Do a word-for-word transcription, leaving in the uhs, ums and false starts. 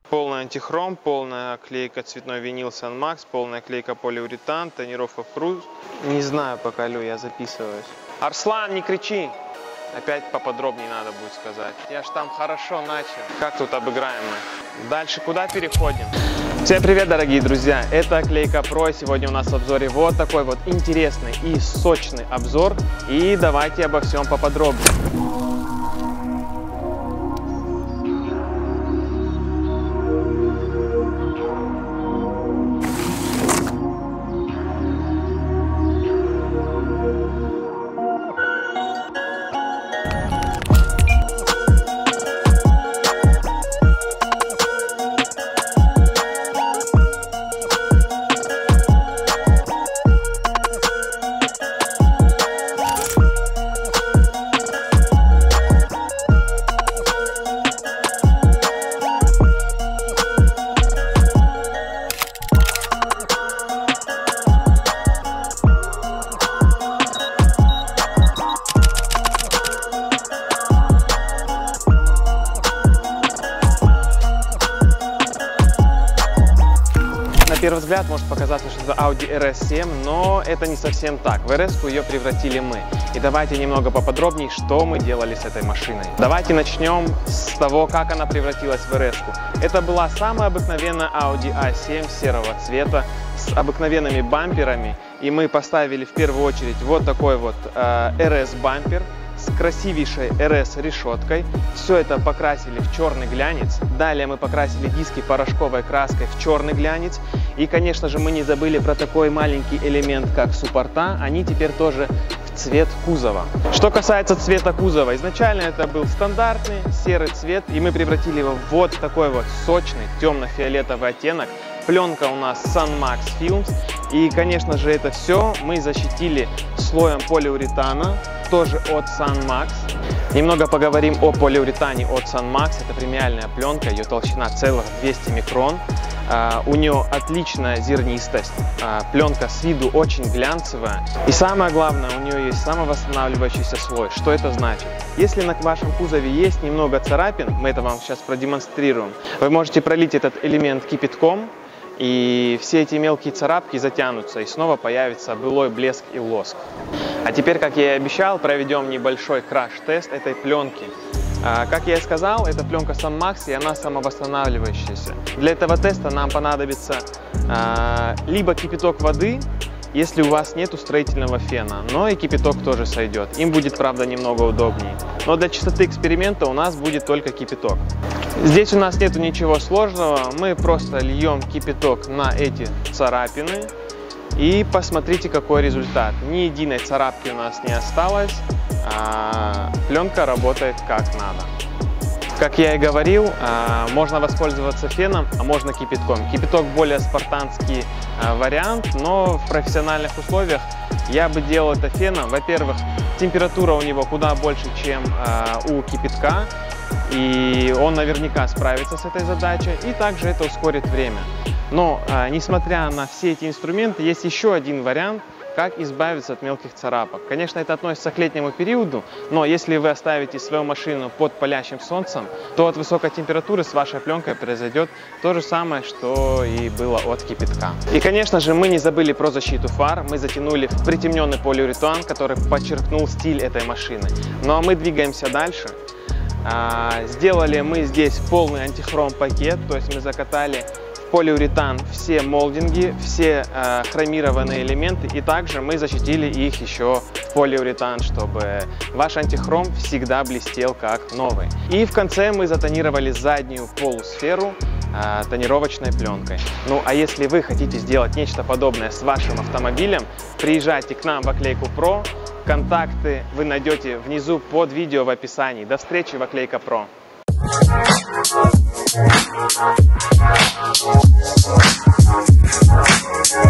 Полный антихром, полная клейка цветной винил Санмакс, полная клейка полиуретан, тонировка в круз. Не знаю пока, Лю, я записываюсь. Арслан, не кричи! Опять поподробнее надо будет сказать. Я ж там хорошо начал. Как тут обыграем мы? Дальше куда переходим? Всем привет, дорогие друзья! Это Клейка Про. Сегодня у нас в обзоре вот такой вот интересный и сочный обзор. И давайте обо всем поподробнее. На первый взгляд может показаться, что это Audi эр эс семь, но это не совсем так. В эр эс-ку ее превратили мы. И давайте немного поподробнее, что мы делали с этой машиной. Давайте начнем с того, как она превратилась в эр эс-ку. Это была самая обыкновенная Audi а семь серого цвета с обыкновенными бамперами. И мы поставили в первую очередь вот такой вот э, эр эс-бампер с красивейшей эр эс-решеткой. Все это покрасили в черный глянец. Далее мы покрасили диски порошковой краской в черный глянец. И, конечно же, мы не забыли про такой маленький элемент, как суппорта. Они теперь тоже в цвет кузова. Что касается цвета кузова, изначально это был стандартный серый цвет, и мы превратили его в вот такой вот сочный темно-фиолетовый оттенок. Пленка у нас Sanmax Films. И, конечно же, это все мы защитили слоем полиуретана, тоже от Sanmax. Немного поговорим о полиуретане от Sanmax. Это премиальная пленка, ее толщина целых двести микрон. Uh, у нее отличная зернистость, uh, пленка с виду очень глянцевая. И самое главное, у нее есть самовосстанавливающийся слой. Что это значит? Если на вашем кузове есть немного царапин, мы это вам сейчас продемонстрируем, вы можете пролить этот элемент кипятком, и все эти мелкие царапки затянутся, и снова появится былой блеск и лоск. А теперь, как я и обещал, проведем небольшой краш-тест этой пленки. Как я и сказал, это пленка Sanmax, и она самовосстанавливающаяся. Для этого теста нам понадобится э, либо кипяток воды, если у вас нет строительного фена, но и кипяток тоже сойдет. Им будет, правда, немного удобнее. Но для чистоты эксперимента у нас будет только кипяток. Здесь у нас нету ничего сложного, мы просто льем кипяток на эти царапины. И посмотрите, какой результат. Ни единой царапки у нас не осталось. А пленка работает как надо. Как я и говорил, можно воспользоваться феном, а можно кипятком. Кипяток более спартанский вариант, но в профессиональных условиях я бы делал это феном. Во-первых, температура у него куда больше, чем у кипятка, и он наверняка справится с этой задачей, и также это ускорит время. Но, несмотря на все эти инструменты, есть еще один вариант, как избавиться от мелких царапок. Конечно, это относится к летнему периоду, но если вы оставите свою машину под палящим солнцем, то от высокой температуры с вашей пленкой произойдет то же самое, что и было от кипятка. И, конечно же, мы не забыли про защиту фар. Мы затянули в притемненный полиуретан, который подчеркнул стиль этой машины. Ну а мы двигаемся дальше. Сделали мы здесь полный антихром пакет, то есть мы закатали полиуретан все молдинги, все э, хромированные элементы, и также мы защитили их еще в полиуретан, чтобы ваш антихром всегда блестел как новый. И в конце мы затонировали заднюю полусферу э, тонировочной пленкой. Ну а если вы хотите сделать нечто подобное с вашим автомобилем, приезжайте к нам в Клейку Про. Контакты вы найдете внизу под видео в описании. До встречи в Клейка Про. We'll be right back.